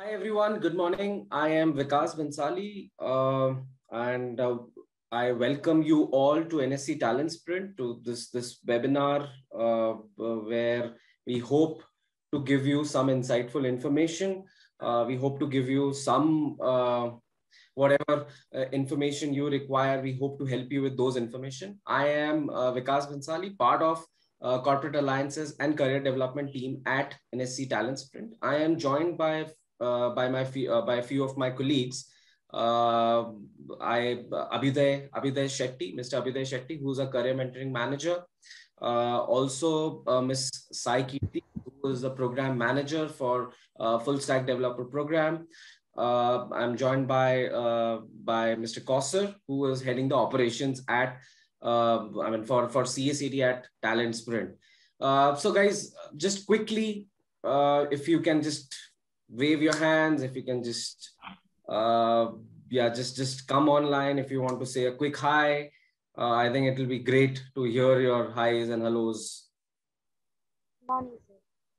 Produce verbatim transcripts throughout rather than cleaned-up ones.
Hi everyone, good morning. I am Vikas Bansali, uh, and uh, I welcome you all to N S C Talent Sprint, to this this webinar uh, where we hope to give you some insightful information. Uh, we hope to give you some uh, whatever uh, information you require. We hope to help you with those information. I am uh, Vikas Bansali, part of uh, corporate alliances and career development team at N S C Talent Sprint. I am joined by uh, by my uh, by a few of my colleagues. Uh, I Abhiday Abhiday Shetty, Mister Abhiday Shetty, who's a career mentoring manager. Uh, also, uh, Miss Sai Kirti, who is the program manager for uh, full stack developer program. Uh, I'm joined by uh, by Mister Kausar, who is heading the operations at uh, I mean for for C A C T at Talent Sprint. Uh, so, guys, just quickly, uh, if you can just wave your hands, if you can just uh, yeah, just just come online if you want to say a quick hi. Uh, I think it will be great to hear your highs and hellos. Morning, sir.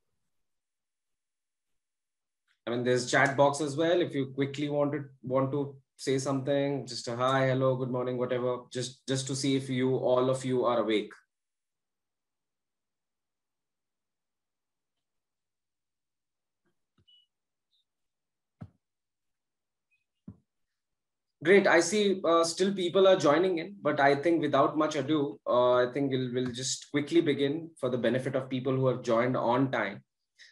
I mean, there's chat box as well. If you quickly want to want to say something, just a hi, hello, good morning, whatever, just just to see if you all of you are awake. Great. I see uh, still people are joining in, but I think without much ado, uh, I think we'll, we'll just quickly begin for the benefit of people who have joined on time.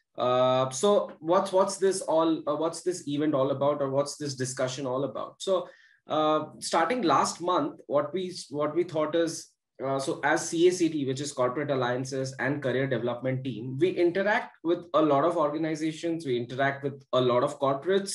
Uh, so what's what's this all? Uh, what's this event all about, or what's this discussion all about? So uh, starting last month, what we what we thought is uh, so as C A C T, which is Corporate Alliances and Career Development Team, we interact with a lot of organizations. We interact with a lot of corporates.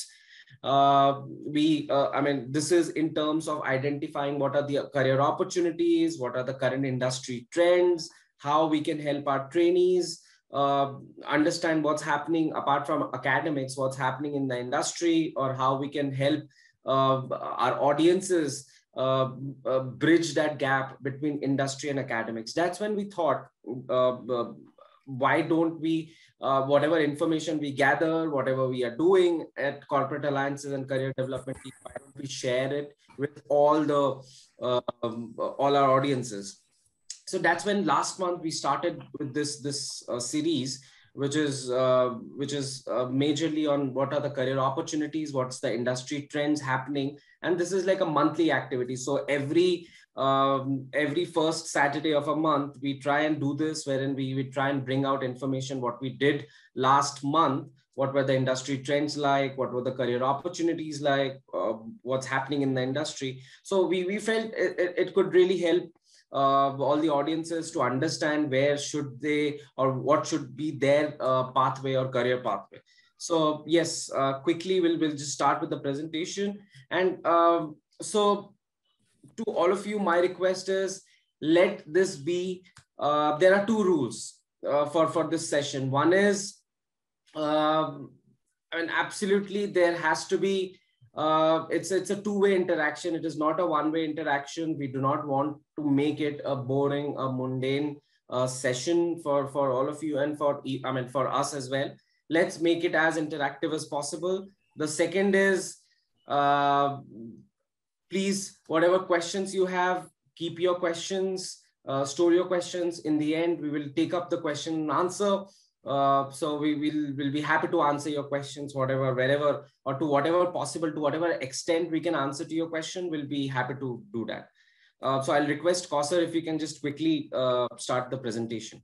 Uh, we, uh, I mean, this is in terms of identifying what are the career opportunities, what are the current industry trends, how we can help our trainees uh, understand what's happening apart from academics, what's happening in the industry, or how we can help uh, our audiences uh, uh, bridge that gap between industry and academics. That's when we thought, uh, uh, why don't we, uh, whatever information we gather, whatever we are doing at Corporate Alliances and Career Development Team, why don't we share it with all the uh, um, all our audiences? So that's when last month we started with this this uh, series, which is uh, which is uh, majorly on what are the career opportunities, what's the industry trends happening, and this is like a monthly activity. So every um, every first Saturday of a month, we try and do this, wherein we we try and bring out information what we did last month. What were the industry trends like? What were the career opportunities like? Uh, what's happening in the industry? So we we felt it, it, it could really help uh, all the audiences to understand where should they or what should be their uh, pathway or career pathway. So yes, uh, quickly we'll, we'll just start with the presentation. And um, so to all of you, my request is let this be, uh, there are two rules uh, for, for this session. One is, um, I mean, absolutely there has to be uh, it's it's a two-way interaction. It is not a one-way interaction. We do not want to make it a boring, a mundane uh, session for for all of you and for I mean for us as well. Let's make it as interactive as possible. The second is, uh, please, whatever questions you have, keep your questions, uh, store your questions. In the end, we will take up the question and answer. Uh, so we will will be happy to answer your questions, whatever, wherever, or to whatever possible, to whatever extent we can answer to your question, we'll be happy to do that. Uh, so I'll request Kausar if you can just quickly uh, start the presentation.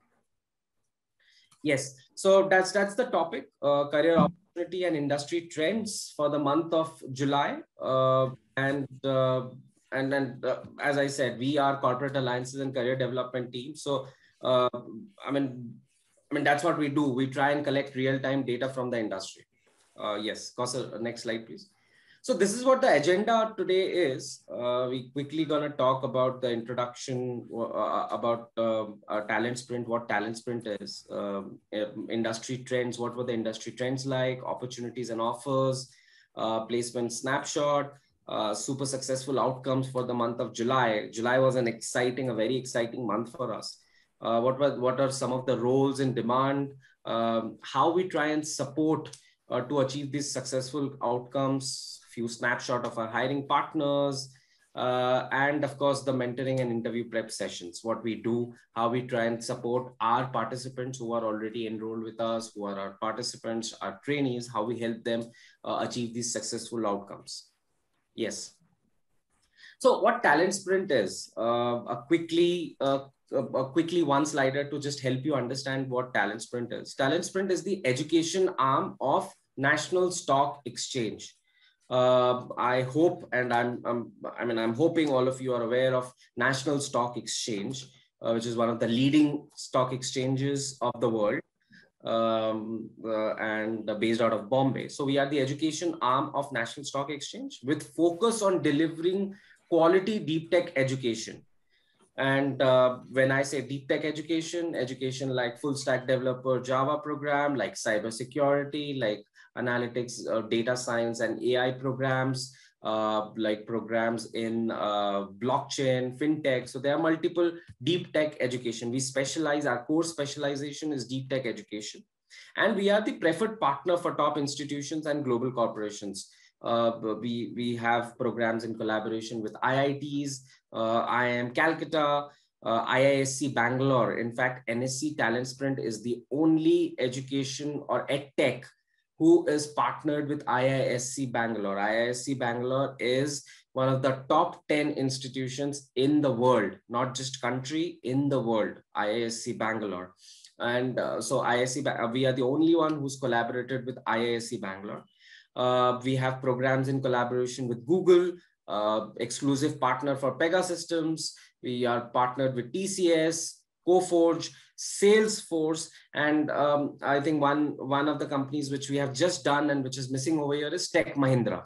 Yes, so that's that's the topic, uh, career opportunity and industry trends for the month of July. Uh, and uh, and then, uh, as I said, we are Corporate Alliances and Career Development Team. So uh, I mean, I mean that's what we do. We try and collect real-time data from the industry. Uh, yes, Kausar, next slide, please. So this is what the agenda today is. Uh, we quickly gonna talk about the introduction uh, about uh, Talent Sprint, what Talent Sprint is, um, industry trends, what were the industry trends like, opportunities and offers, uh, placement snapshot, uh, super successful outcomes for the month of July. July was an exciting, a very exciting month for us. Uh, what were what are some of the roles in demand? Um, how we try and support uh, to achieve these successful outcomes, few snapshot of our hiring partners, uh, and of course the mentoring and interview prep sessions, what we do, how we try and support our participants who are already enrolled with us, who are our participants, our trainees, how we help them uh, achieve these successful outcomes. Yes. So what Talent Sprint is, uh, a quickly, uh, a, a quickly one slider to just help you understand what Talent Sprint is. Talent Sprint is the education arm of National Stock Exchange. Uh, I hope, and I'm, I'm, I mean, I'm hoping all of you are aware of National Stock Exchange, uh, which is one of the leading stock exchanges of the world, um, uh, and uh, based out of Bombay. So we are the education arm of National Stock Exchange with focus on delivering quality deep tech education. And uh, when I say deep tech education, education like full stack developer Java program, like cybersecurity, like analytics, uh, data science and A I programs, uh, like programs in uh, blockchain, fintech. So there are multiple deep tech education. We specialize, our core specialization is deep tech education. And we are the preferred partner for top institutions and global corporations. Uh, we, we have programs in collaboration with I I Ts, uh, I I M Calcutta, uh, I I S C Bangalore. In fact, N S C Talent Sprint is the only education or edtech who is partnered with I I S C Bangalore. I I S C Bangalore is one of the top ten institutions in the world, not just country, in the world, I I S C Bangalore. And uh, so I I S C, we are the only one who's collaborated with I I S C Bangalore. Uh, we have programs in collaboration with Google, uh, exclusive partner for Pegasystems. We are partnered with T C S, Coforge, Salesforce, and um, I think one, one of the companies which we have just done and which is missing over here is Tech Mahindra.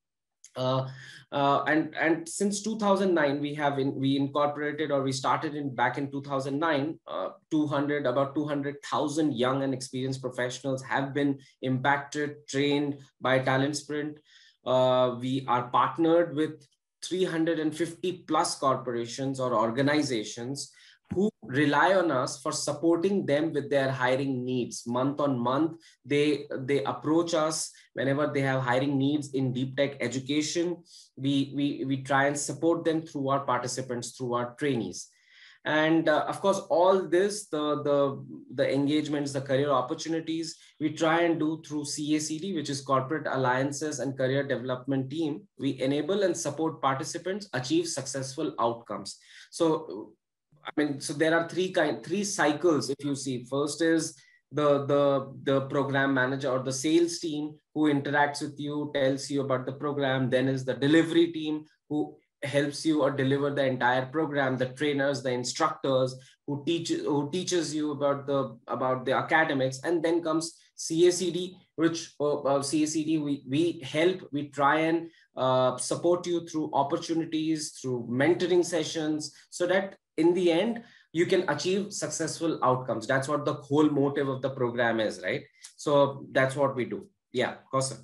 Uh, uh, and and since two thousand nine, we have in, we incorporated, or we started in back in two thousand nine. Uh, two hundred about two hundred thousand young and experienced professionals have been impacted, trained by Talent Sprint. Uh, we are partnered with three hundred fifty plus corporations or organizations who rely on us for supporting them with their hiring needs. Month on month, they, they approach us whenever they have hiring needs in deep tech education. We, we, we try and support them through our participants, through our trainees. And uh, of course, all this, the, the, the engagements, the career opportunities, we try and do through C A C D, which is Corporate Alliances and Career Development Team. We enable and support participants achieve successful outcomes. So I mean, so there are three kind, three cycles. If you see, first is the the the program manager or the sales team who interacts with you, tells you about the program. Then is the delivery team who helps you or deliver the entire program. The trainers, the instructors who teach who teaches you about the about the academics. And then comes C A C D, which uh, uh, C A C D we we help, we try and uh, support you through opportunities, through mentoring sessions, so that in the end, you can achieve successful outcomes. That's what the whole motive of the program is, right? So that's what we do. Yeah, Kausa.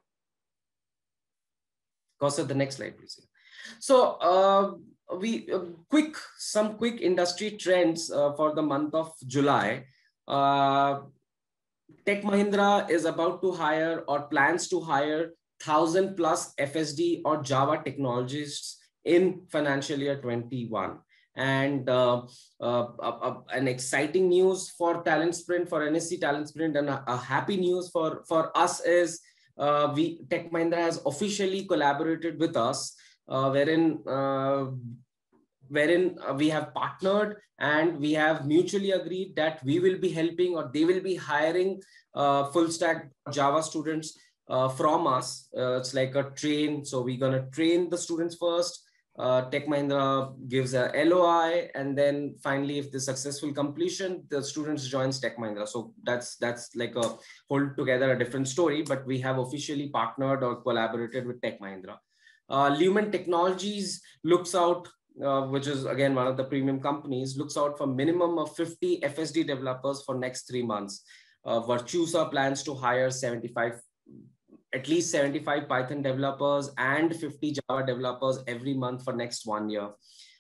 Kausa, the next slide, please. So uh, we uh, quick, some quick industry trends uh, for the month of July. Uh, Tech Mahindra is about to hire or plans to hire thousand plus F S D or Java technologists in financial year twenty-one. And uh, uh, uh, an exciting news for Talent Sprint, for N S C Talent Sprint, and a, a happy news for, for us is uh, we Tech Mahindra has officially collaborated with us, uh, wherein uh, wherein we have partnered and we have mutually agreed that we will be helping, or they will be hiring uh, full stack Java students uh, from us. Uh, it's like a train. So we're going to train the students first. Uh, Tech Mahindra gives a L O I, and then finally, if the successful completion, the students joins Tech Mahindra. So that's that's like a hold together a different story, but we have officially partnered or collaborated with Tech Mahindra. Uh, Lumen Technologies looks out, uh, which is again one of the premium companies, looks out for minimum of fifty F S D developers for next three months. Uh, Virtusa plans to hire seventy-five at least seventy-five Python developers and fifty Java developers every month for next one year.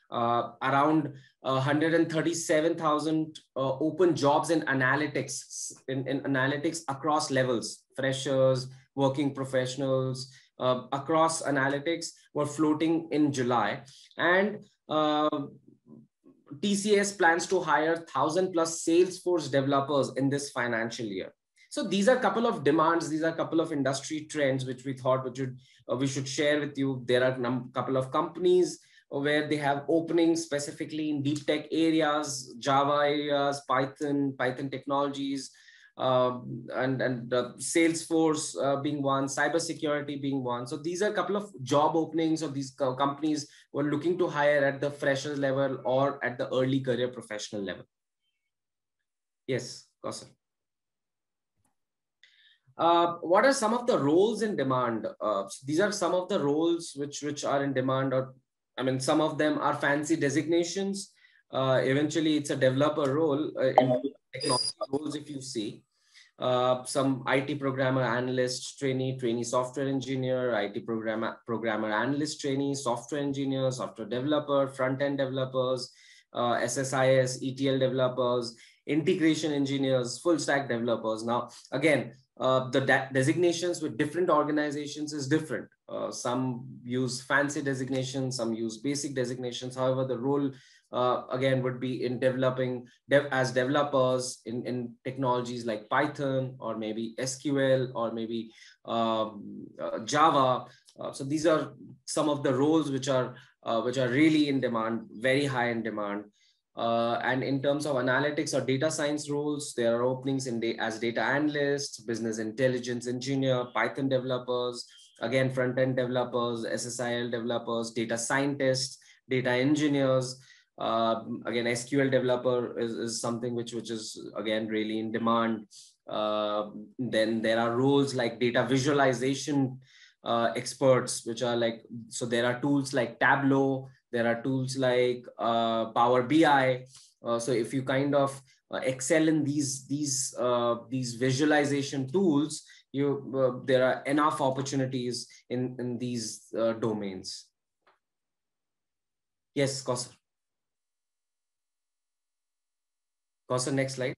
uh, around uh, one hundred thirty-seven thousand uh, open jobs in analytics, in, in analytics across levels, freshers, working professionals, uh, across analytics were floating in July. And uh, T C S plans to hire one thousand plus Salesforce developers in this financial year. So these are a couple of demands. These are a couple of industry trends which we thought we should, uh, we should share with you. There are a couple of companies where they have openings specifically in deep tech areas, Java areas, Python, Python technologies, uh, and, and uh, Salesforce uh, being one, cybersecurity being one. So these are a couple of job openings of these co companies who are looking to hire at the freshers level or at the early career professional level. Yes, Kausar. Uh, what are some of the roles in demand? Uh, these are some of the roles which, which are in demand, or I mean, some of them are fancy designations. Uh, eventually, it's a developer role uh, in technology roles, if you see. Uh, some I T programmer, analyst, trainee, trainee software engineer, I T programmer, programmer, analyst, trainee, software engineer, software developer, front-end developers, uh, S S I S, E T L developers, integration engineers, full stack developers. Now, again, uh, the de designations with different organizations is different. Uh, some use fancy designations, some use basic designations. However, the role uh, again would be in developing dev as developers in, in technologies like Python or maybe S Q L or maybe um, uh, Java. Uh, so these are some of the roles which are uh, which are really in demand, very high in demand. Uh, and in terms of analytics or data science roles, there are openings in da as data analysts, business intelligence engineer, Python developers, again, front-end developers, S S I L developers, data scientists, data engineers. Uh, again, S Q L developer is, is something which, which is, again, really in demand. Uh, then there are roles like data visualization uh, experts, which are like, so there are tools like Tableau, there are tools like uh, Power B I. Uh, so if you kind of uh, excel in these, these, uh, these visualization tools, you, uh, there are enough opportunities in, in these uh, domains. Yes, Kausar. Kausar, next slide.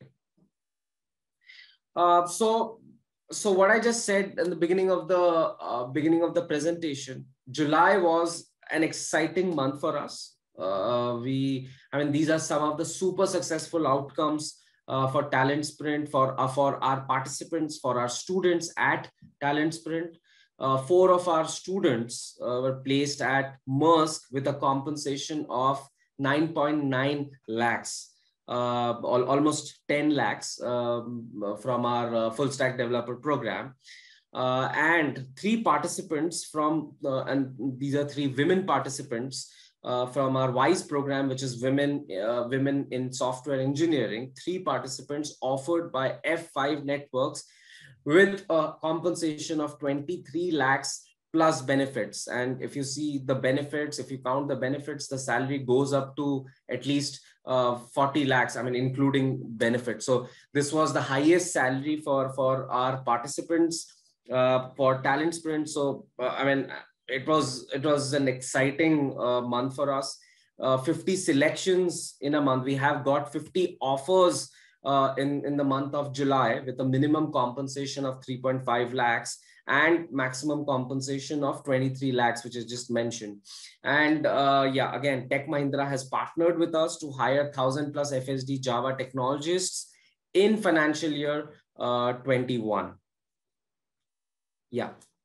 Uh, so, so what I just said in the beginning of the uh, beginning of the presentation, July was an exciting month for us. Uh, we, I mean, these are some of the super successful outcomes uh, for Talent Sprint, for uh, for our participants, for our students at Talent Sprint. Uh, four of our students uh, were placed at Maersk with a compensation of nine point nine lakhs. Uh, al almost ten lakhs um, from our uh, full stack developer program. Uh, and three participants from, uh, and these are three women participants uh, from our WISE program, which is women, uh, women in software engineering, three participants offered by F five Networks with a compensation of twenty-three lakhs plus benefits. And if you see the benefits, if you count the benefits, the salary goes up to at least uh, forty lakhs, I mean, including benefits. So this was the highest salary for, for our participants uh, for Talent Sprint. So, uh, I mean, it was, it was an exciting uh, month for us. Uh, fifty selections in a month. We have got fifty offers uh, in, in the month of July with a minimum compensation of three point five lakhs and maximum compensation of twenty-three lakhs, which is just mentioned. And uh, yeah, again, Tech Mahindra has partnered with us to hire one thousand plus F S D Java technologists in financial year uh, twenty-one. Yeah.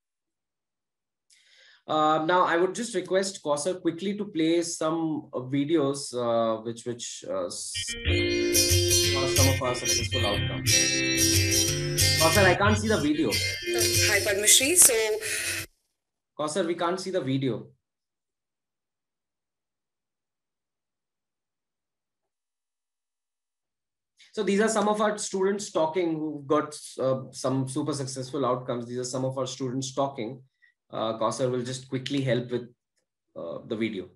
Uh, now, I would just request Kausar quickly to play some uh, videos uh, which which uh, some of our successful outcomes. Kausar, I can't see the video. Hi, Padmashri. So, Kausar, we can't see the video. So these are some of our students talking who got uh, some super successful outcomes. These are some of our students talking. Uh, Kausar will just quickly help with uh, the video.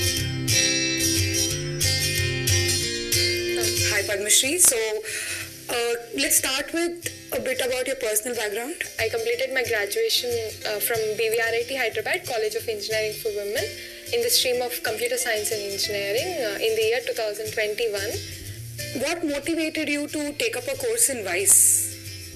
Hi, Padmashri. So, uh, let's start with a bit about your personal background. I completed my graduation uh, from B V R I T Hyderabad College of Engineering for Women in the stream of Computer Science and Engineering uh, in the year two thousand twenty-one. What motivated you to take up a course in WISE?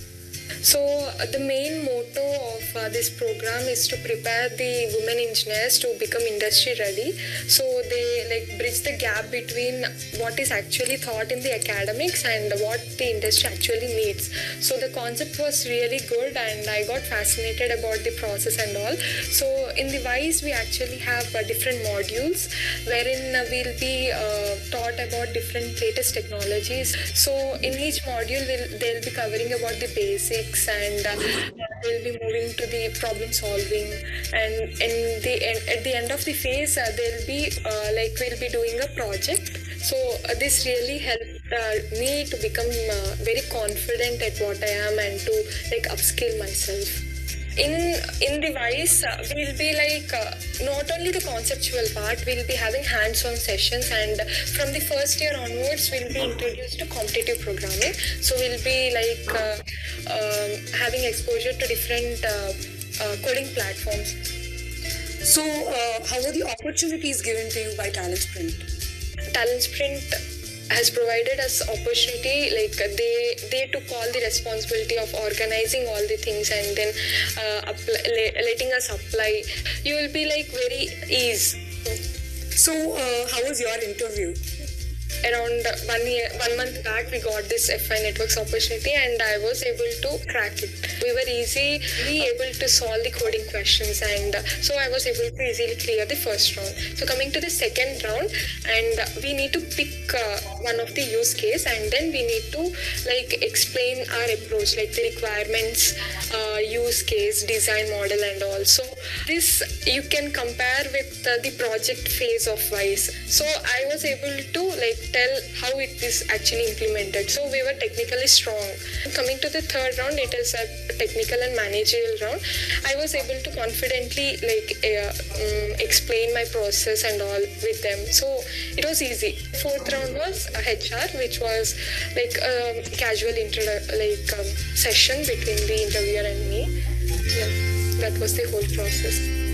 So uh, the main motto of uh, this program is to prepare the women engineers to become industry ready. So they like bridge the gap between what is actually taught in the academics and what the industry actually needs. So the concept was really good and I got fascinated about the process and all. So in the WISE we actually have uh, different modules wherein uh, we'll be uh, taught about different latest technologies. So in each module we'll, they'll be covering about the basics and uh, they'll be moving to the problem solving, and in the end, at the end of the phase uh, they'll be uh, like we'll be doing a project. So uh, this really helped uh, me to become uh, very confident at what I am and to like upskill myself. In in the WISE, uh, we'll be like uh, not only the conceptual part, we'll be having hands-on sessions, and from the first year onwards, we'll be introduced to competitive programming. So we'll be like uh, um, having exposure to different uh, uh, coding platforms. So, uh, how were the opportunities given to you by Talent Sprint? Talent Sprint has provided us opportunity, like they they took all the responsibility of organizing all the things and then uh, apply, letting us apply. You will be like very ease. So, uh, how was your interview? Around one year, one month back, we got this F I Networks opportunity, and I was able to crack it. We were easily able to solve the coding questions, and so I was able to easily clear the first round. So coming to the second round, and we need to pick uh, one of the use case, and then we need to like explain our approach, like the requirements, uh, use case, design model, and all. So this you can compare with uh, the project phase of WISE. So I was able to like tell how it is actually implemented. So we were technically strong. Coming to the third round, it is a technical and managerial round. I was able to confidently like uh, um, explain my process and all with them. So it was easy. Fourth round was a H R, which was like a casual intro like um, session between the interviewer and me. Yeah, that was the whole process.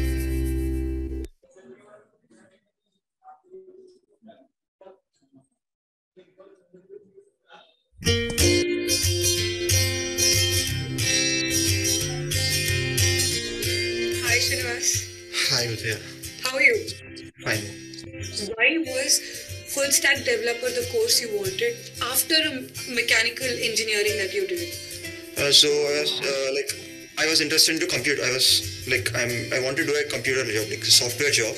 Hi, Srinivas. Hi, Udaya. How are you? Fine. Why was full stack developer the course you wanted after mechanical engineering that you did? Uh, so I was uh, like, I was interested into computer. I was like, I'm, I want to do a computer job, like a software job.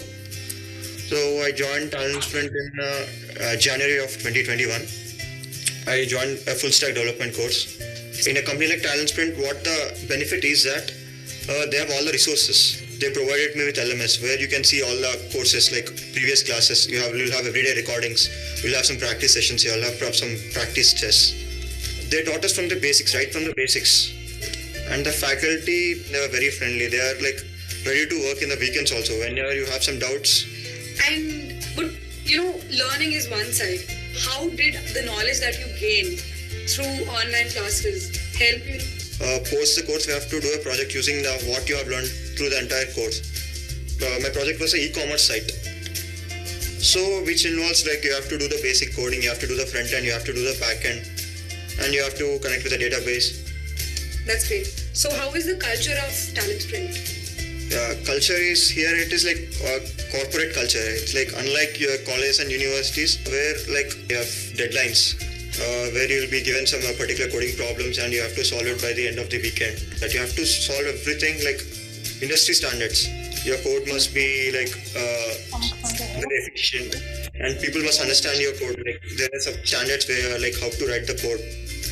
So I joined Talent Sprint in uh, uh, January of twenty twenty-one. I joined a full stack development course. In a company like Talent Sprint, what the benefit is that uh, they have all the resources. They provided me with L M S where you can see all the courses like previous classes. You have you'll have everyday recordings. You'll have some practice sessions. You'll have perhaps some practice tests. They taught us from the basics, right from the basics. And the faculty, they were very friendly. They are like ready to work in the weekends also. Whenever you have some doubts. And but you know, learning is one side. How did the knowledge that you gained through online classes help you? Uh, post the course, we have to do a project using the, what you have learned through the entire course. Uh, my project was an e-commerce site. So, which involves like you have to do the basic coding, you have to do the front end, you have to do the back end, and you have to connect with the database. That's great. So, how is the culture of Talent Sprint? Yeah, culture is here, it is like uh, corporate culture. It's like unlike your colleges and universities where like you have deadlines uh, where you'll be given some uh, particular coding problems and you have to solve it by the end of the weekend. That you have to solve everything like industry standards. Your code must be like uh, very efficient and people must understand your code. Like there are some standards where like how to write the code.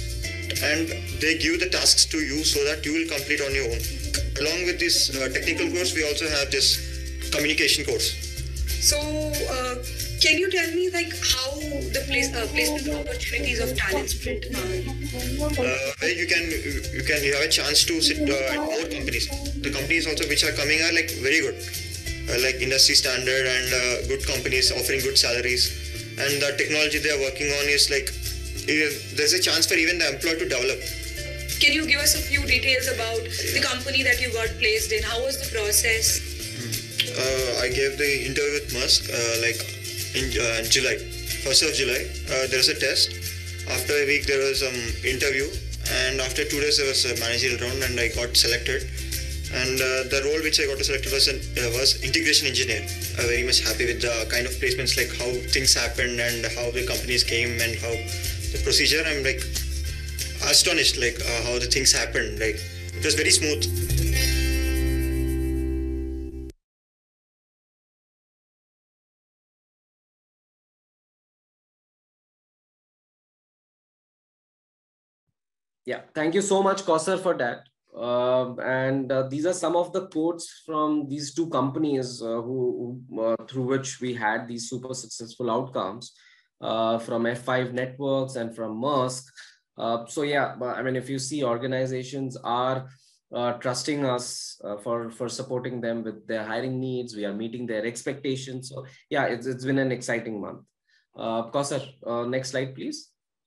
And they give the tasks to you so that you will complete on your own. Along with this uh, technical course, we also have this communication course. So, uh, can you tell me like how the place, uh, placement opportunities of Talent Sprint are? Uh, where you can you can you have a chance to sit uh, at more companies. The companies also which are coming are like very good, uh, like industry standard and uh, good companies offering good salaries. And the technology they are working on is like there's a chance for even the employer to develop. Can you give us a few details about the company that you got placed in? How was the process? Uh, I gave the interview with Musk uh, like in uh, July, first of July. Uh, there was a test. After a week, there was some interview, and after two days, there was a managerial round, and I got selected. And uh, the role which I got selected was an, uh, was integration engineer. I'm very much happy with the kind of placements, like how things happened and how the companies came and how the procedure. I'm like astonished, like uh, how the things happened. Like it was very smooth. Yeah, thank you so much, Kausar, for that. Uh, and uh, these are some of the quotes from these two companies uh, who, who uh, through which we had these super successful outcomes uh, from F five Networks and from Musk. Uh, so yeah, I mean, if you see, organizations are uh, trusting us uh, for for supporting them with their hiring needs. We are meeting their expectations. So yeah, it's it's been an exciting month. Uh, Kausar, uh, next slide, please.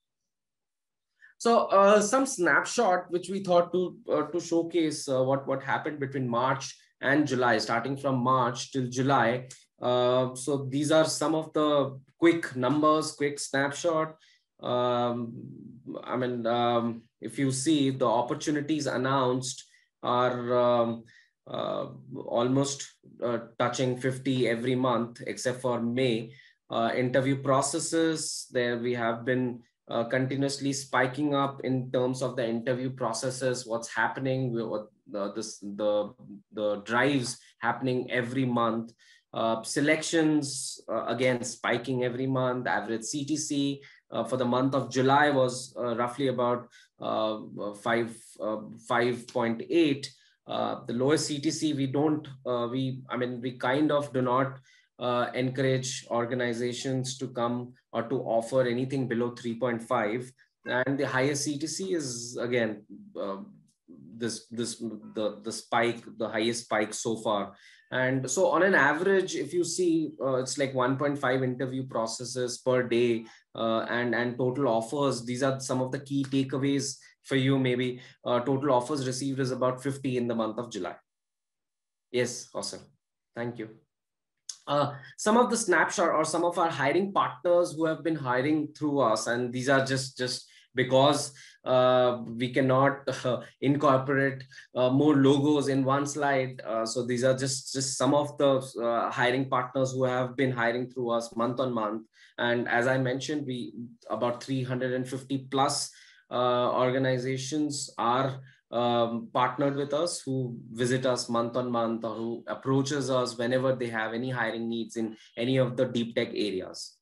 So uh, some snapshot which we thought to uh, to showcase uh, what what happened between March and July, starting from March till July. Uh, so these are some of the quick numbers, quick snapshot. Um, I mean, um, if you see, the opportunities announced are um, uh, almost uh, touching fifty every month, except for May. Uh, interview processes, there we have been Uh, continuously spiking up in terms of the interview processes, what's happening, what the, this, the, the drives happening every month. Uh, selections, uh, again, spiking every month. Average C T C uh, for the month of July was uh, roughly about uh, five, uh, five point eight. Uh, the lowest C T C, we don't, uh, we, I mean, we kind of do not Uh, encourage organizations to come or to offer anything below three point five, and the highest C T C is again uh, this this the the spike, the highest spike so far. And so on an average, if you see, uh, it's like one point five interview processes per day, uh, and and total offers. These are some of the key takeaways for you. Maybe uh, total offers received is about fifty in the month of July. Yes, awesome. Thank you. Uh, some of the snapshot or some of our hiring partners who have been hiring through us, and these are just just because uh, we cannot uh, incorporate uh, more logos in one slide. Uh, so these are just just some of the uh, hiring partners who have been hiring through us month on month. And as I mentioned, we about three hundred fifty plus uh, organizations are Um, partnered with us, who visit us month on month, or who approaches us whenever they have any hiring needs in any of the deep tech areas.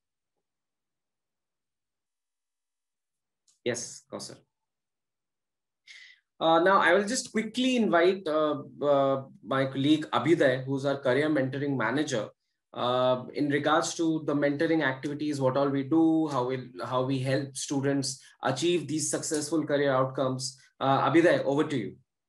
Yes, Kausar. Uh, now, I will just quickly invite uh, uh, my colleague Abhyuday, who's our career mentoring manager, uh, in regards to the mentoring activities, what all we do, how we how we help students achieve these successful career outcomes. Uh, Abhyuday, over to you.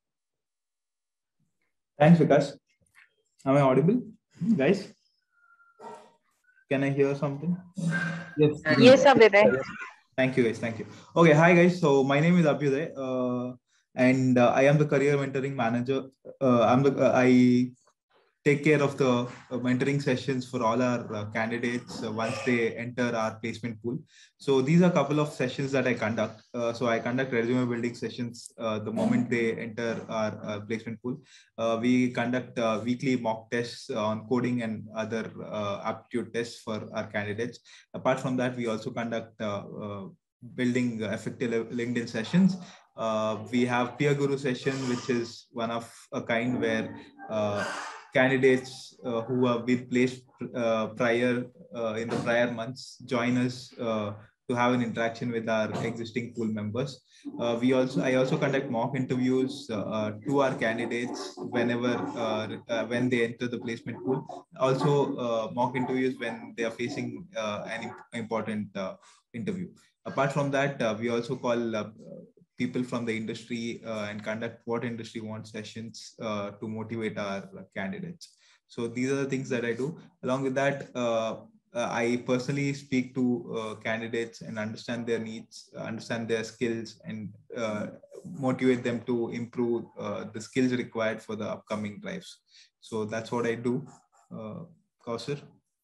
Thanks, Vikas. Am I audible, guys? Can I hear something? Yes, yes, Abhyuday. Thank you, guys. Thank you. Okay, hi, guys. So my name is Abhyuday, uh, and uh, I am the career mentoring manager. Uh, I'm the uh, I take care of the uh, mentoring sessions for all our uh, candidates uh, once they enter our placement pool. So these are a couple of sessions that I conduct. Uh, so I conduct resume building sessions uh, the moment they enter our uh, placement pool. Uh, we conduct uh, weekly mock tests on coding and other uh, aptitude tests for our candidates. Apart from that, we also conduct uh, uh, building effective LinkedIn sessions. Uh, we have peer guru session, which is one of a kind where uh, candidates uh, who have been placed uh, prior uh, in the prior months join us uh, to have an interaction with our existing pool members. Uh, we also, I also conduct mock interviews uh, to our candidates whenever, uh, uh, when they enter the placement pool. Also uh, mock interviews when they are facing uh, an important uh, interview. Apart from that, uh, we also call uh, people from the industry uh, and conduct what industry wants sessions uh, to motivate our candidates. So these are the things that I do. Along with that, uh, uh, I personally speak to uh, candidates and understand their needs, understand their skills, and uh, motivate them to improve uh, the skills required for the upcoming drives. So that's what I do. Uh, Kausar?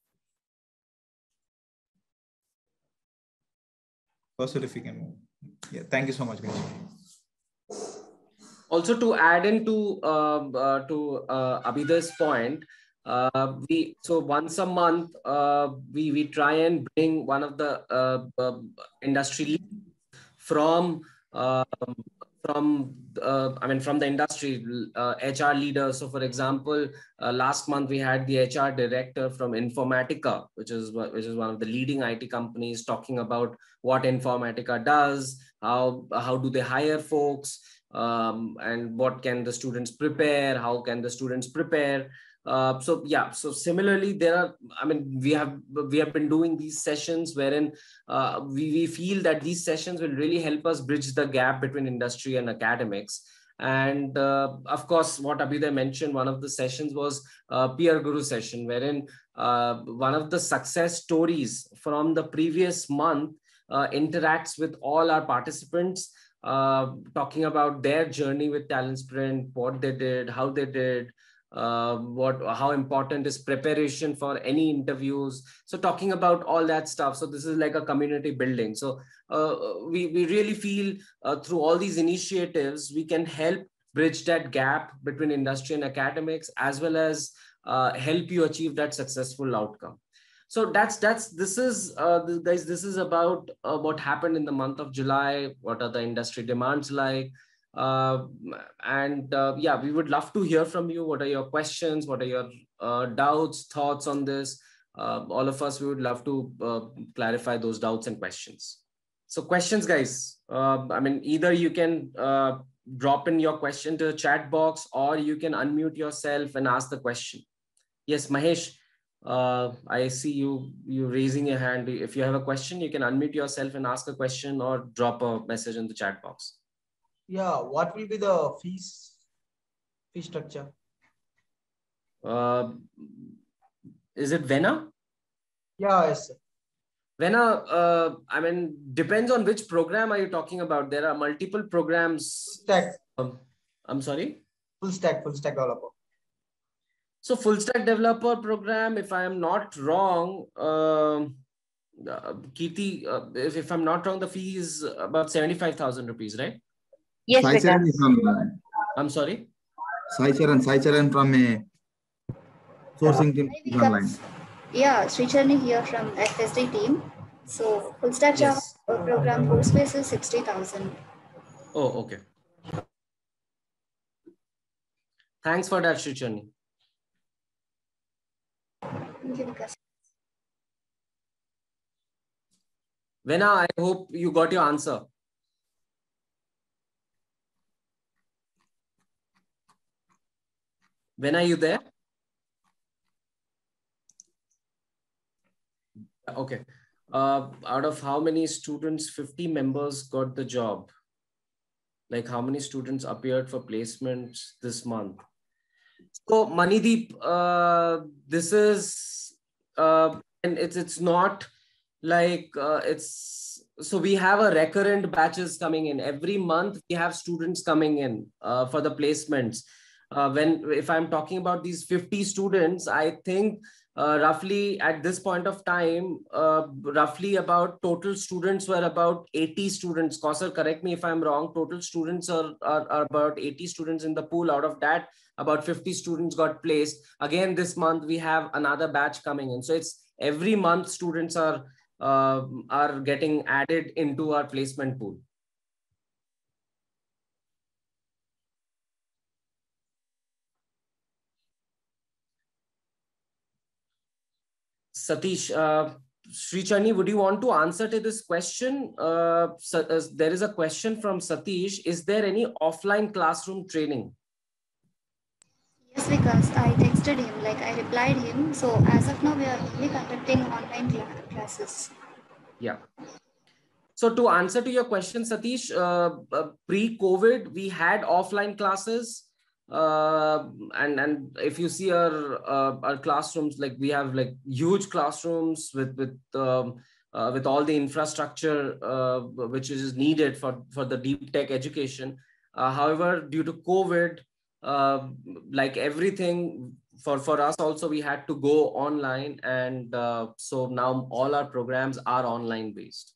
Kausar, if you can move. Yeah, thank you so much, guys. Also, to add into uh, uh, to uh, Abhidhar's point, uh, we so once a month uh, we we try and bring one of the uh, uh, industry leaders from uh, from uh, I mean from the industry, uh, H R leaders. So, for example, uh, last month we had the H R director from Informatica, which is which is one of the leading I T companies, talking about what Informatica does, how how do they hire folks. Um, and what can the students prepare? How can the students prepare? Uh, so yeah, so similarly, there are, I mean, we have we have been doing these sessions wherein uh, we, we feel that these sessions will really help us bridge the gap between industry and academics. And uh, of course, what Abhidhar mentioned, one of the sessions was a peer guru session, wherein uh, one of the success stories from the previous month uh, interacts with all our participants, Uh, talking about their journey with Talent Sprint, what they did, how they did, uh, what, how important is preparation for any interviews. So talking about all that stuff. So this is like a community building. So uh, we, we really feel uh, through all these initiatives, we can help bridge that gap between industry and academics, as well as uh, help you achieve that successful outcome. So that's that's this is uh, guys. This is about uh, what happened in the month of July. What are the industry demands like? Uh, and uh, yeah, we would love to hear from you. What are your questions? What are your uh, doubts, thoughts on this? Uh, all of us, we would love to uh, clarify those doubts and questions. So questions, guys. Uh, I mean, either you can uh, drop in your question to the chat box, or you can unmute yourself and ask the question. Yes, Mahesh. Uh, I see you you raising your hand. If you have a question, you can unmute yourself and ask a question, or drop a message in the chat box. Yeah, what will be the fees fee structure? Uh, is it Vena? Yeah, yes, sir. Vena, uh, I mean, depends on which program are you talking about. There are multiple programs. Stack. Um, I'm sorry? Full stack, full stack developer. So full stack developer program, if I am not wrong, uh, uh, Kirti, uh, if, if I'm not wrong, the fee is about seventy-five thousand rupees, right? Yes, Sai Charan is from, uh, I'm sorry? Sai Charan, Sai Charan from a sourcing team is online. Yeah, Sricharni here from F S D team. So full stack Java Yes. program course fees is sixty thousand. Oh, okay. Thanks for that, Sricharni. Vena, I hope you got your answer. Vena, are you there? Okay. Uh, out of how many students, fifty members got the job? Like how many students appeared for placements this month? So Manideep, uh, this is, uh, and it's it's not like uh, it's, so we have a recurrent batches coming in. Every month we have students coming in uh, for the placements. Uh, when, if I'm talking about these fifty students, I think uh, roughly at this point of time, uh, roughly about total students were about eighty students. Kausar, correct me if I'm wrong. Total students are, are, are about eighty students in the pool. Out of that, about fifty students got placed. Again, this month we have another batch coming in. So it's every month students are, uh, are getting added into our placement pool. Satish, uh, Sricharni, would you want to answer to this question? Uh, so, uh, there is a question from Satish. Is there any offline classroom training? Yes, because I texted him, like I replied him. So as of now, we are only conducting online classes. Yeah. So to answer to your question, Satish, uh, uh, pre-COVID, we had offline classes. Uh, and and if you see our uh, our classrooms, like we have like huge classrooms with with um, uh, with all the infrastructure uh, which is needed for for the deep tech education. Uh, however, due to COVID, uh, like everything for for us also, we had to go online, and uh, so now all our programs are online based.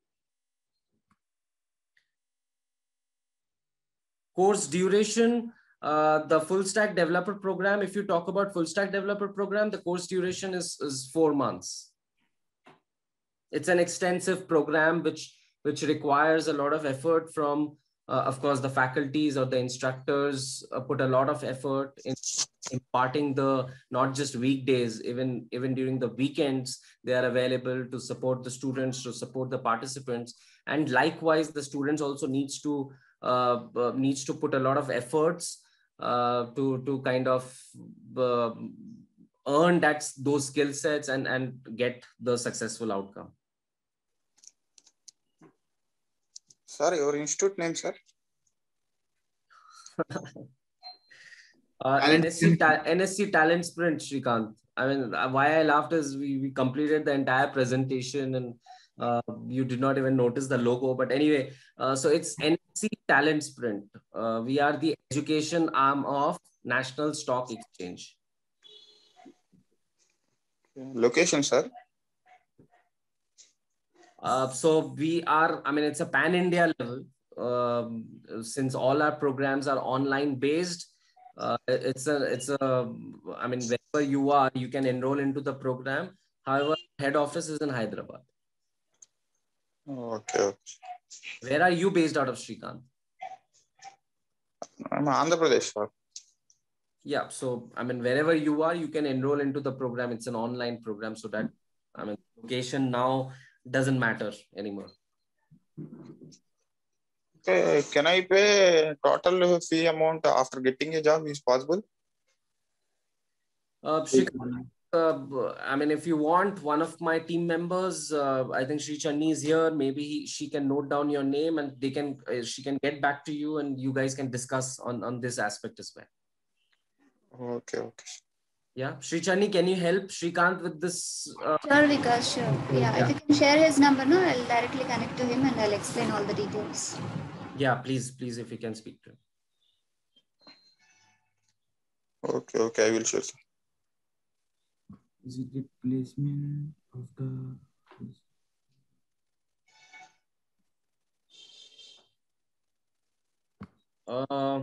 Course duration. Uh, the full stack developer program, if you talk about full stack developer program, the course duration is, is four months. It's an extensive program which, which requires a lot of effort from, uh, of course, the faculties or the instructors uh, put a lot of effort in imparting the, not just weekdays, even, even during the weekends, they are available to support the students, to support the participants. And likewise, the students also needs to, uh, uh, needs to put a lot of efforts Uh, to to kind of uh, earn that those skill sets and and get the successful outcome. Sir, your institute name, sir? uh, N S C, N S C Talent Sprint, Shrikant. I mean, why I laughed is we, we completed the entire presentation and uh, you did not even notice the logo. But anyway, uh, so it's N S C Talent Sprint. Uh, we are the education arm of National Stock Exchange. Location, sir? Uh, so we are, I mean, it's a pan-India level. Um, since all our programs are online based, uh, it's a, it's a, I mean, wherever you are, you can enroll into the program. However, head office is in Hyderabad. Okay, okay. Where are you based out of, Shrikant? I'm Andhra Pradesh, sir. Yeah, so I mean, wherever you are, you can enroll into the program. It's an online program, so that, I mean, location now doesn't matter anymore. Okay, can I pay total fee amount after getting a job? Is possible? Uh, Shrikant, uh, I mean, if you want one of my team members, uh, I think Sri Channi is here. Maybe he, she can note down your name and they can, uh, she can get back to you and you guys can discuss on, on this aspect as well. Okay, okay. Yeah, Sri Channi, can you help Shrikant with this? Uh... Sure, Vikas, sure. Yeah, yeah, if you can share his number, no, I'll directly connect to him and I'll explain all the details. Yeah, please, please, if you can speak to him. Okay, okay, I will share, sir. Is it replacement of the... Uh,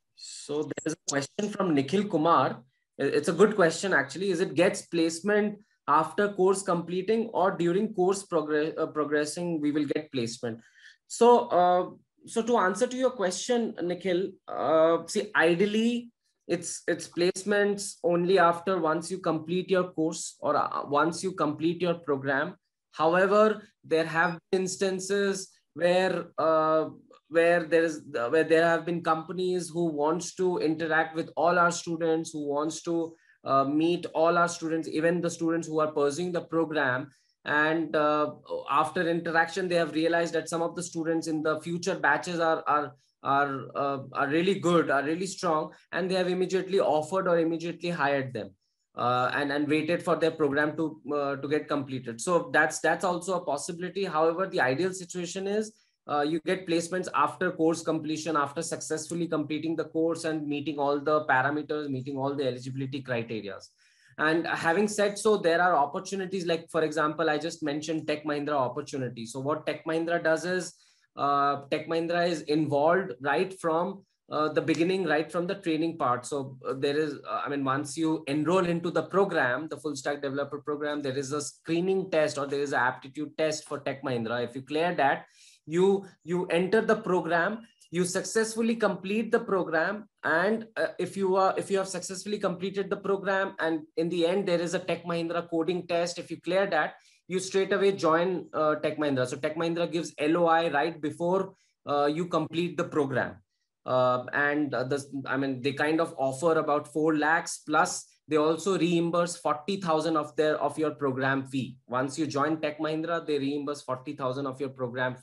so there's a question from Nikhil Kumar. It's a good question, actually. Is it gets placement after course completing or during course progress, uh, progressing, we will get placement? So, uh, so to answer to your question, Nikhil, uh, see, ideally, it's it's placements only after once you complete your course or uh, once you complete your program. However, there have been instances where uh, where there is where there have been companies who wants to interact with all our students, who wants to uh, meet all our students, even the students who are pursuing the program. And uh, after interaction, they have realized that some of the students in the future batches are are are uh, are really good, are really strong, and they have immediately offered or immediately hired them. Uh, and and waited for their program to uh, to get completed. So that's that's also a possibility. However, the ideal situation is uh, you get placements after course completion, after successfully completing the course and meeting all the parameters, meeting all the eligibility criteria. And having said so, there are opportunities like, for example, I just mentioned Tech Mahindra opportunity. So what Tech Mahindra does is uh, Tech Mahindra is involved right from Uh, the beginning, right from the training part. So uh, there is, uh, I mean, once you enroll into the program, the full stack developer program, there is a screening test or there is an aptitude test for Tech Mahindra. If you clear that, you, you enter the program, you successfully complete the program. And uh, if you are, if you have successfully completed the program and in the end, there is a Tech Mahindra coding test. If you clear that, you straight away join uh, Tech Mahindra. So Tech Mahindra gives L O I right before uh, you complete the program. Uh, and uh, the, I mean, they kind of offer about four lakhs plus they also reimburse forty thousand of their, of your program fee. Once you join Tech Mahindra, they reimburse forty thousand of your program fee.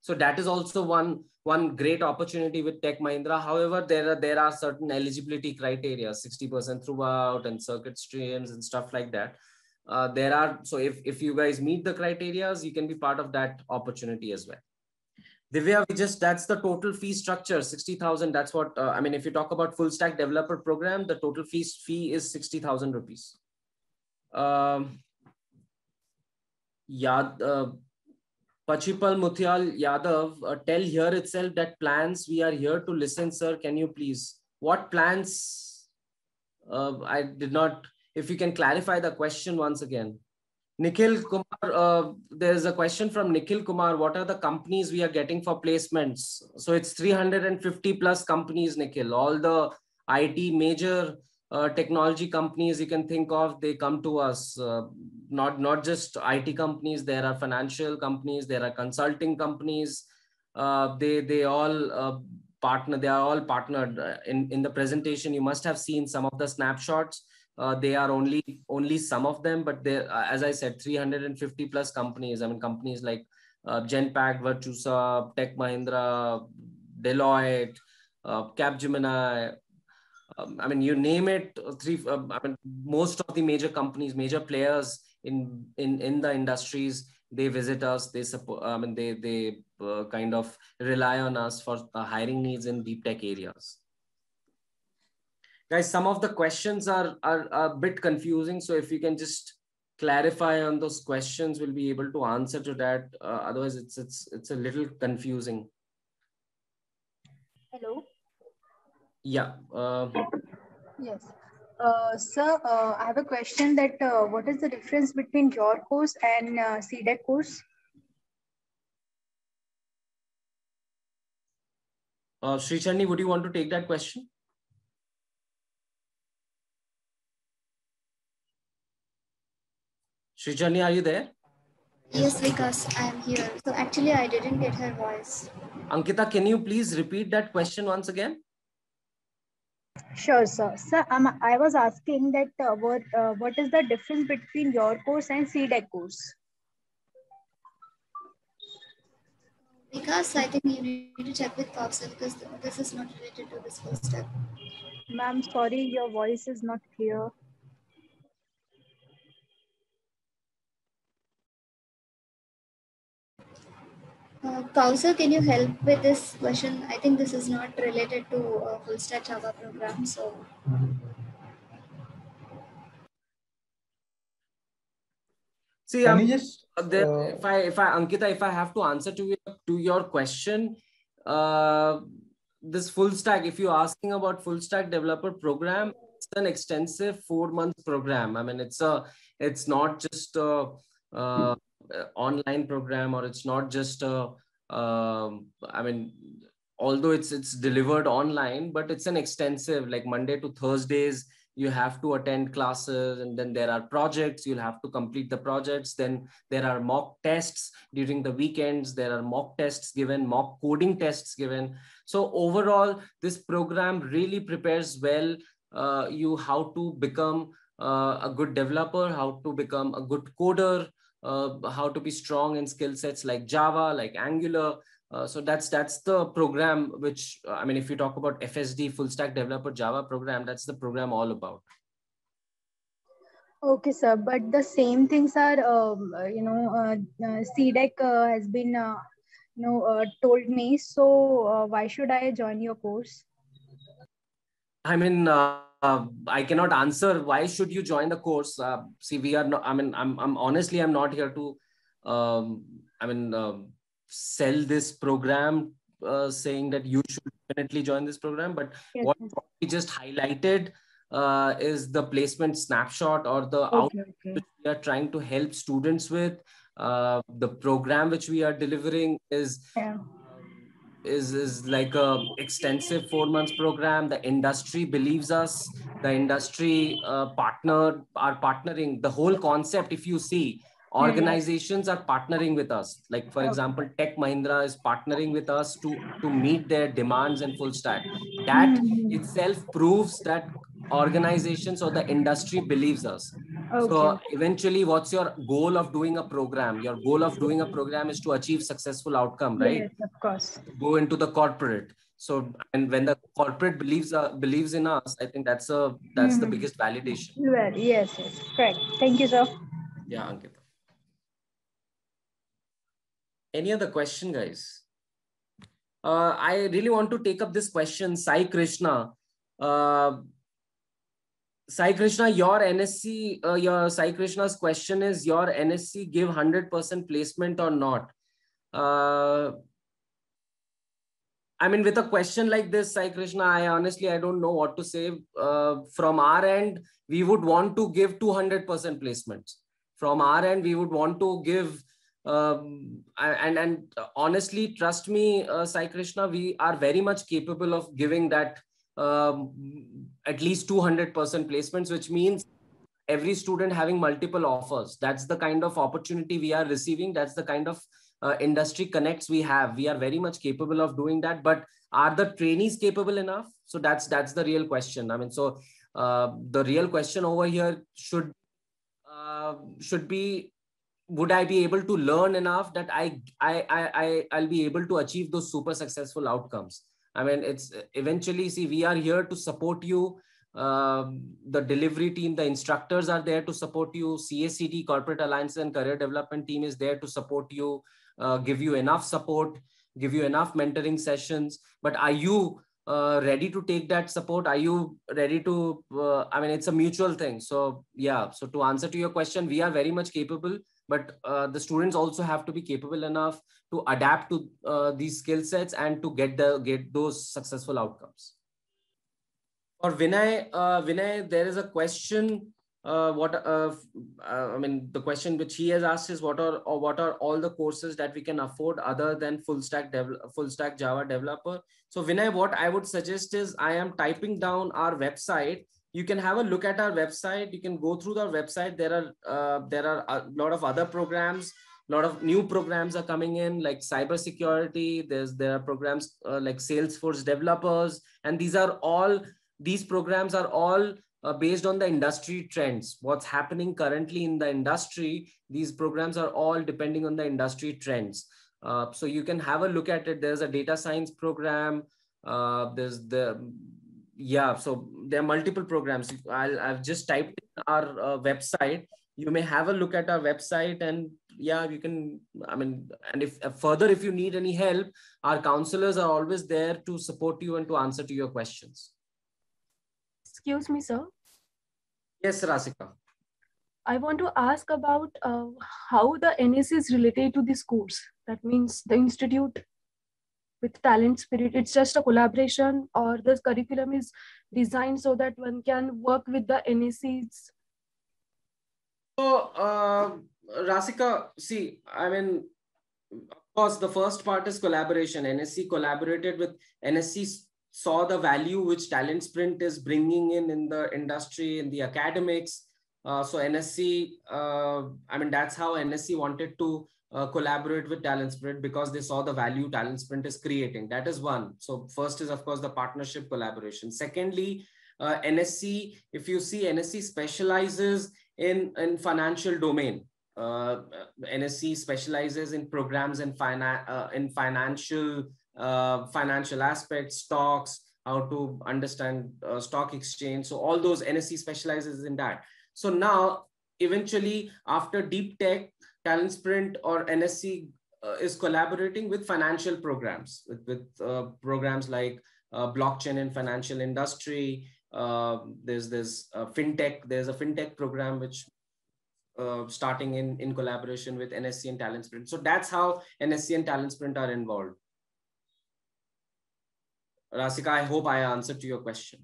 So that is also one, one great opportunity with Tech Mahindra. However, there are, there are certain eligibility criteria, sixty percent throughout and circuit streams and stuff like that. Uh, there are, so if, if you guys meet the criteria, you can be part of that opportunity as well. Divya, we just, that's the total fee structure, sixty thousand. That's what, uh, I mean, if you talk about full stack developer program, the total fees fee is sixty thousand rupees. Um, Yad, uh, Pachipal Muthial Yadav, uh, tell here itself that plans, we are here to listen, sir. Can you please, what plans? Uh, I did not, if you can clarify the question once again. Nikhil Kumar, uh, there's a question from Nikhil Kumar. What are the companies we are getting for placements? So it's three hundred fifty plus companies, Nikhil. All the I T major uh, technology companies you can think of, they come to us. Uh, not, not just I T companies, there are financial companies, there are consulting companies. Uh, they, they all uh, partner, they are all partnered. In, in the presentation, you must have seen some of the snapshots. Uh, they are only only some of them, but they, uh, as I said, three hundred fifty plus companies. I mean, companies like uh, Genpact, Virtusa, Tech Mahindra, Deloitte, uh, Capgemini. Um, I mean, you name it. Three. Uh, I mean, most of the major companies, major players in in in the industries, they visit us. They support. I mean, they they uh, kind of rely on us for uh, hiring needs in deep tech areas. Guys, some of the questions are, are, are a bit confusing. So if you can just clarify on those questions, we'll be able to answer to that. Uh, otherwise, it's, it's, it's a little confusing. Hello. Yeah. Uh, yes. Uh, sir, uh, I have a question that uh, what is the difference between your course and uh, C DEC course? Uh, Sri Chandi, would you want to take that question? Srijani, are you there? Yes, Vikas, I am here. So actually, I didn't get her voice. Ankita, can you please repeat that question once again? Sure, sir. Sir, um, I was asking that uh, what uh, what is the difference between your course and C DEC course? Vikas, I think you need to check with Popsel because this is not related to this first step. Ma'am, sorry, your voice is not clear. Uh, Kausar, can you help with this question? I think this is not related to a full stack Java program. So, see, can um, you just there, uh, if I, if I, Ankita, if I have to answer to your, to your question, uh, this full stack, if you're asking about full stack developer program, it's an extensive four month program. I mean, it's a, it's not just a, uh, online program, or it's not just a, um, I mean, although it's, it's delivered online, but it's an extensive, like Monday to Thursdays, you have to attend classes, and then there are projects, you'll have to complete the projects. Then there are mock tests during the weekends. There are mock tests given, mock coding tests given. So overall, this program really prepares well uh, you how to become uh, a good developer, how to become a good coder, uh, how to be strong in skill sets like Java, like Angular. Uh, so that's that's the program which, uh, I mean, if you talk about F S D, Full Stack Developer Java program, that's the program all about. Okay, sir, but the same things are, um, you know, uh, uh, C DEC uh, has been, uh, you know, uh, told me. So uh, why should I join your course? I mean, uh, uh, I cannot answer why should you join the course. Uh, see, we are not, I mean, I'm, I'm honestly, I'm not here to, um, I mean, um, sell this program uh, saying that you should definitely join this program. But yes, what yes. we just highlighted uh, is the placement snapshot, or the Okay, output okay. which we are trying to help students with. Uh, the program which we are delivering is Yeah. is is like a extensive four months program. The industry believes us. The industry uh, partner are partnering. The whole concept, if you see, organizations are partnering with us. Like, for example, Tech Mahindra is partnering with us to, to meet their demands in full stack. That Mm-hmm. itself proves that organizations or the industry believes us. Okay. So eventually, what's your goal of doing a program? Your goal of doing a program is to achieve successful outcome, right? Yes, of course. Go into the corporate. So, and when the corporate believes uh, believes in us, I think that's a that's Mm-hmm. the biggest validation. Well, yes, yes, correct. Thank you, sir. Yeah, Ankita. Any other question, guys? Uh, I really want to take up this question, Sai Krishna. Uh, Sai Krishna, your N S C, uh, your Sai Krishna's question is, your N S C give one hundred percent placement or not? Uh, I mean, with a question like this, Sai Krishna, I honestly, I don't know what to say. Uh, from our end, we would want to give two hundred percent placements. From our end, we would want to give, um, and, and honestly, trust me, uh, Sai Krishna, we are very much capable of giving that um, at least two hundred percent placements, which means every student having multiple offers. That's the kind of opportunity we are receiving. That's the kind of uh, industry connects we have. We are very much capable of doing that, but are the trainees capable enough? So that's that's the real question. I mean, so uh, the real question over here should uh, should be, would I be able to learn enough that I I I, I I'll be able to achieve those super successful outcomes? I mean, it's eventually, see, we are here to support you. Um, the delivery team, the instructors are there to support you. C A C T, Corporate Alliance and Career Development team is there to support you, uh, give you enough support, give you enough mentoring sessions. But are you uh, ready to take that support? Are you ready to, uh, I mean, it's a mutual thing. So yeah, so to answer to your question, we are very much capable, but uh, the students also have to be capable enough to adapt to uh, these skill sets and to get the get those successful outcomes. For Vinay, uh, Vinay, there is a question. Uh, what uh, uh, I mean, the question which he has asked is, what are or what are all the courses that we can afford other than full stack full stack Java developer? So Vinay, what I would suggest is, I am typing down our website. You can have a look at our website. You can go through the website. There are uh, there are a lot of other programs. A lot of new programs are coming in, like cybersecurity. There's there are programs uh, like Salesforce developers, and these are all these programs are all uh, based on the industry trends. What's happening currently in the industry? These programs are all depending on the industry trends. Uh, so you can have a look at it. There's a data science program. Uh, there's the yeah. So there are multiple programs. I'll, I've just typed in our uh, website. You may have a look at our website, and yeah, you can, I mean, and if uh, further, if you need any help, our counselors are always there to support you and to answer to your questions. Excuse me, sir. Yes, Rasika. I want to ask about uh, how the N S C is related to this course. That means the institute with Talent Spirit, it's just a collaboration, or the curriculum is designed so that one can work with the N S Cs? So, uh, Rasika, see, I mean, of course, the first part is collaboration. N S C collaborated with N S C, saw the value which Talent Sprint is bringing in in the industry, in the academics. Uh, so N S C, uh, I mean, that's how N S C wanted to uh, collaborate with Talent Sprint, because they saw the value Talent Sprint is creating. That is one. So first is, of course, the partnership collaboration. Secondly, uh, N S C, if you see, N S C specializes in, in financial domain. Uh, N S C specializes in programs in, finan uh, in financial Uh, financial aspects, stocks, how to understand uh, stock exchange. So all those N S C specializes in that. So now, eventually, after deep tech, Talent Sprint or N S C uh, is collaborating with financial programs, with, with uh, programs like uh, blockchain and financial industry. Uh, there's there's uh, fintech. There's a fintech program which uh, starting in in collaboration with N S C and Talent Sprint. So that's how N S C and Talent Sprint are involved. Rasika, I hope I answered to your question.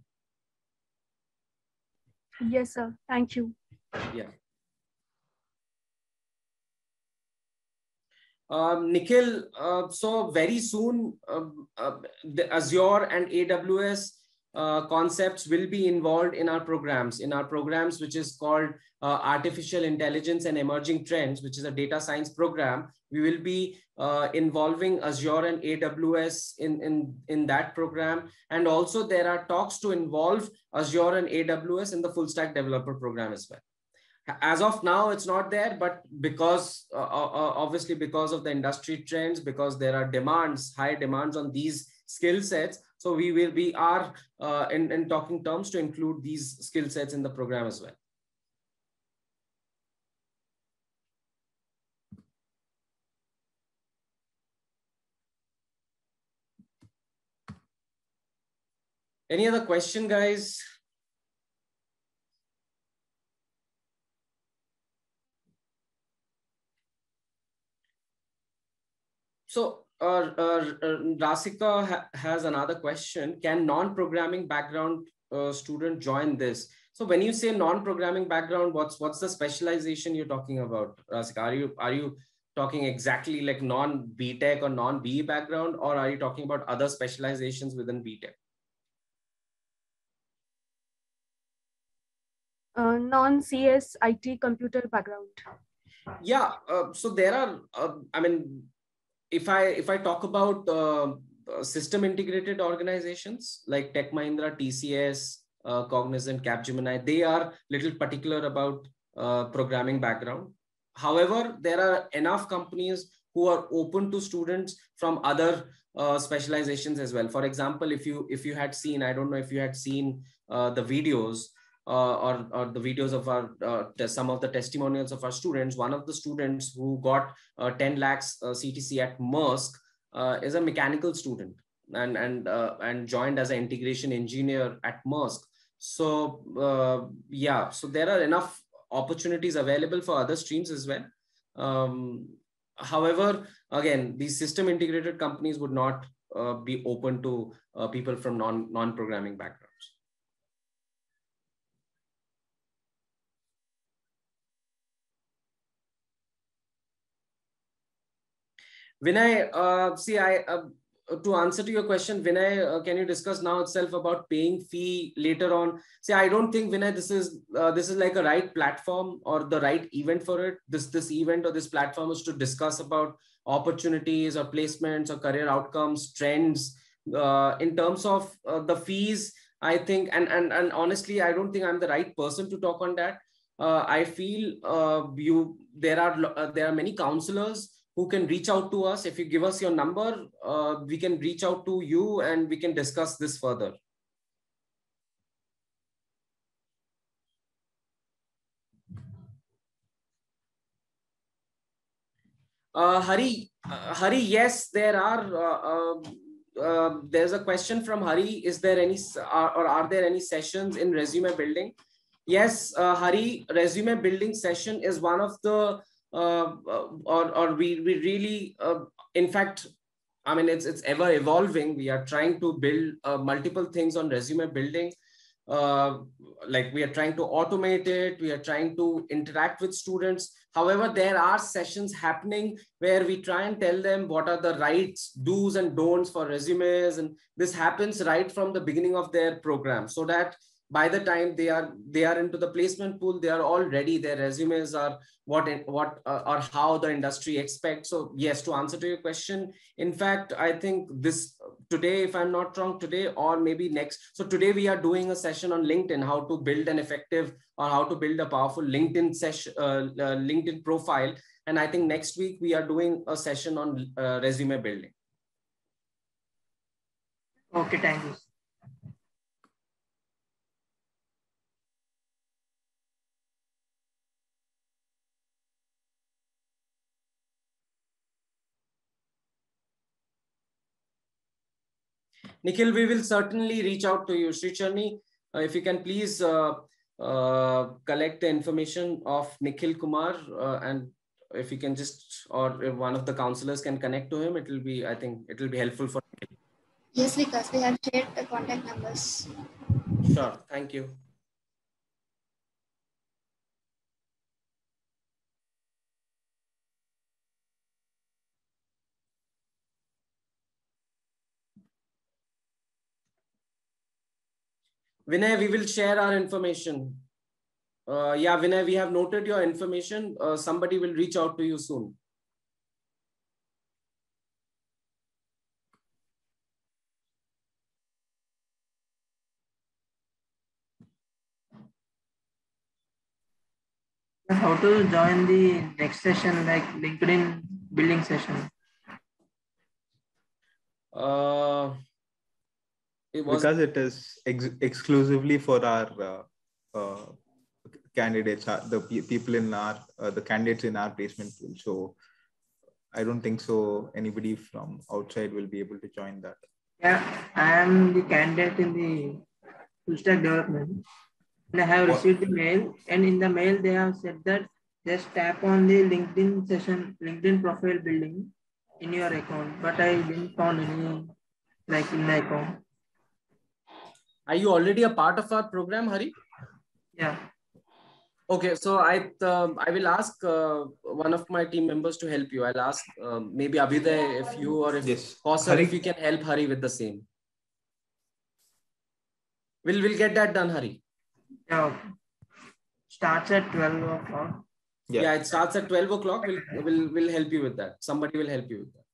Yes, sir. Thank you. Yeah. Um, Nikhil, uh, so very soon, uh, uh, the Azure and A W S uh, concepts will be involved in our programs, in our programs, which is called uh, Artificial Intelligence and Emerging Trends, which is a data science program. We will be uh, involving Azure and A W S in, in, in that program. And also there are talks to involve Azure and A W S in the full stack developer program as well. as of now, it's not there, but because uh, uh, obviously because of the industry trends, because there are demands, high demands on these skill sets. So we will, we are uh, in, in talking terms to include these skill sets in the program as well. Any other question, guys? So uh, uh, Rasika ha has another question. Can non-programming background uh, student join this? So when you say non-programming background, what's what's the specialization you're talking about, Rasika? Are you are you talking exactly like non-B Tech or non-B E background, or are you talking about other specializations within B Tech? Uh, non-C S I T computer background. Yeah. Uh, so there are. Uh, I mean, if I if I talk about uh, system integrated organizations like Tech Mahindra, T C S, uh, Cognizant, Capgemini, they are little particular about uh, programming background. However, there are enough companies who are open to students from other uh, specializations as well. For example, if you if you had seen, I don't know if you had seen uh, the videos uh, or, or the videos of our uh, some of the testimonials of our students. One of the students who got uh, ten lakhs uh, C T C at Maersk uh, is a mechanical student and and uh, and joined as an integration engineer at Maersk. So uh, yeah, so there are enough opportunities available for other streams as well. Um, however, again, these system integrated companies would not uh, be open to uh, people from non non programming backgrounds. Vinay, uh, see, I uh, to answer to your question, Vinay, uh, can you discuss now itself about paying fee later on? See, I don't think, Vinay, this is uh, this is like a right platform or the right event for it. This this event or this platform is to discuss about opportunities or placements or career outcomes, trends. Uh, in terms of uh, the fees, I think, and and and honestly, I don't think I'm the right person to talk on that. Uh, I feel uh, you there are uh, there are many counselors who can reach out to us. If you give us your number, uh, we can reach out to you and we can discuss this further. Uh, Hari, uh, Hari, yes, there are. Uh, uh, uh, there's a question from Hari. Is there any, uh, or are there any sessions in resume building? Yes, uh, Hari, resume building session is one of the, uh, or or we we really, uh, in fact, I mean, it's it's ever evolving. We are trying to build uh, multiple things on resume building. Uh, like we are trying to automate it. We are trying to interact with students. However, there are sessions happening where we try and tell them what are the rights, do's and don'ts for resumes. And this happens right from the beginning of their program, so that by the time they are they are into the placement pool, they are all ready. Their resumes are what what uh, or how the industry expects. So yes, to answer to your question, in fact, I think this today, if I'm not wrong, today or maybe next. So today we are doing a session on LinkedIn, how to build an effective or how to build a powerful LinkedIn session, uh, uh, LinkedIn profile. And I think next week we are doing a session on uh, resume building. Okay, thank you. Nikhil, we will certainly reach out to you. Sri Charni, uh, if you can please uh, uh, collect the information of Nikhil Kumar uh, and if you can just, or if one of the counselors can connect to him, it will be, I think it will be helpful for Nikhil. Yes, Vikas, we have shared the contact numbers. Sure, thank you. Vinay, we will share our information. Uh, yeah, Vinay, we have noted your information. Uh, somebody will reach out to you soon. How to join the next session, like LinkedIn building session? Uh, it was because it is ex exclusively for our uh, uh, candidates, uh, the pe people in our, uh, the candidates in our placement pool. So I don't think so anybody from outside will be able to join that. Yeah, I am the candidate in the full stack development. And I have What? received the mail, and in the mail they have said that just tap on the LinkedIn session, LinkedIn profile building in your account, but I didn't found any like in my account. Are you already a part of our program, Hari? Yeah. Okay, so I um, I will ask uh, one of my team members to help you. I'll ask um, maybe Abhyuday if you or if yes. Kausar, if you can help Hari with the same. We'll we'll get that done, Hari. Yeah. Starts at twelve o'clock. Yeah. yeah, it starts at twelve o'clock. We'll we'll we'll help you with that. Somebody will help you with that.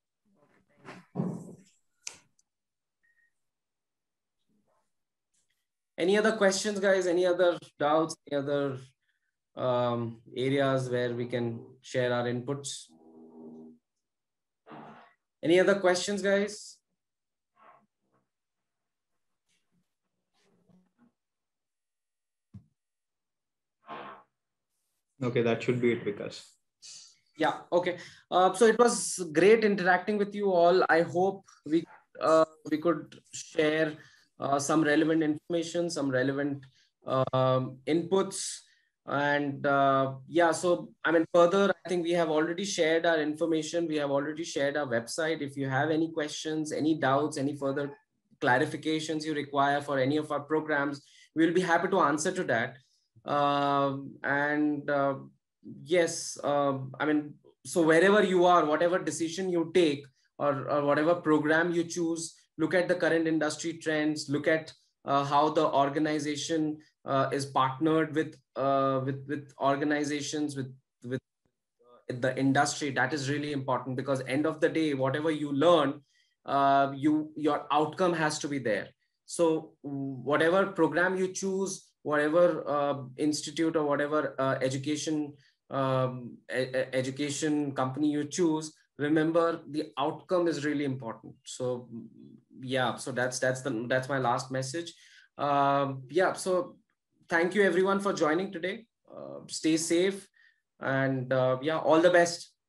Any other questions, guys? Any other doubts? Any other um, areas where we can share our inputs? Any other questions, guys? Okay, that should be it, Vikas. Yeah, okay. Uh, so it was great interacting with you all. I hope we, uh, we could share uh, some relevant information, some relevant um, inputs. And uh, yeah, so I mean, further, I think we have already shared our information. We have already shared our website. If you have any questions, any doubts, any further clarifications you require for any of our programs, we'll be happy to answer to that. Uh, and uh, yes, uh, I mean, so wherever you are, whatever decision you take or, or whatever program you choose, look at the current industry trends, look at uh, how the organization uh, is partnered with, uh, with, with organizations, with, with uh, the industry. That is really important because end of the day, whatever you learn, uh, you, your outcome has to be there. So whatever program you choose, whatever uh, institute or whatever uh, education um, e education company you choose, remember the outcome is really important. So yeah, so that's that's the that's my last message. Um, yeah, so thank you everyone for joining today. Uh, stay safe and uh, yeah, all the best.